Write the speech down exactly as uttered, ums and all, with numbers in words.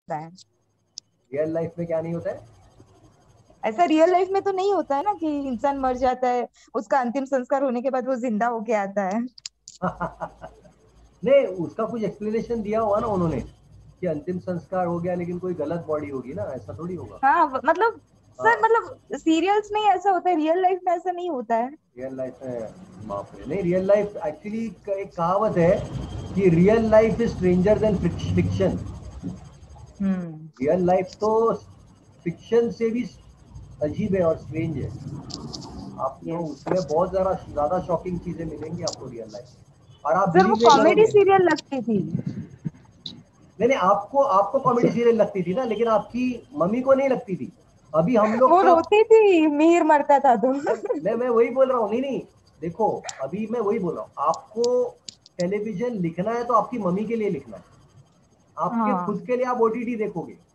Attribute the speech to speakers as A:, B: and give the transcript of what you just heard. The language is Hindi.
A: है।
B: रियल लाइफ में क्या नहीं होता है?
A: ऐसा रियल लाइफ में तो नहीं होता है ना कि इंसान मर जाता है, उसका अंतिम संस्कार होने के बाद वो जिंदा होके आता है।
B: नहीं, उसका कुछ एक्सप्लेनेशन दिया हुआ ना उन्होंने कि अंतिम संस्कार हो गया लेकिन कोई गलत बॉडी होगी ना, ऐसा थोड़ी होगा।
A: हाँ व- मतलब सर,
B: हाँ,
A: मतलब सीरियल्स में ही ऐसा होता है, रियल लाइफ में ऐसा नहीं होता है।
B: रियल लाइफ में बाप रे, नहीं रियल लाइफ एक्चुअली एक कहावत है कि real life is stranger than fiction.
A: Hmm.
B: Real life तो फिक्शन से भी अजीब है और स्ट्रेंज है। आपको
A: यस।
B: उसमें बहुत ज्यादा ज्यादा शॉकिंग चीजें मिलेंगी आपको रियल लाइफ में, और आप
A: सर वो
B: बिलीव नहीं
A: कॉमेडी
B: करोगे।
A: सीरियल लगती थी।
B: नहीं नहीं, आपको आपको कॉमेडी सीरियल लगती थी ना, लेकिन आपकी मम्मी को नहीं लगती थी। अभी हम लोग
A: वो
B: का,
A: रोती थी मीर मरता था तो।
B: मैं मैं मैं वही बोल रहा हूँ, नहीं नहीं, देखो, अभी मैं वही बोल रहा हूँ आपको, टेलीविजन लिखना है तो आपकी मम्मी के लिए लिखना है, आपके खुद
A: हाँ।
B: के लिए आप ओटीटी देखोगे।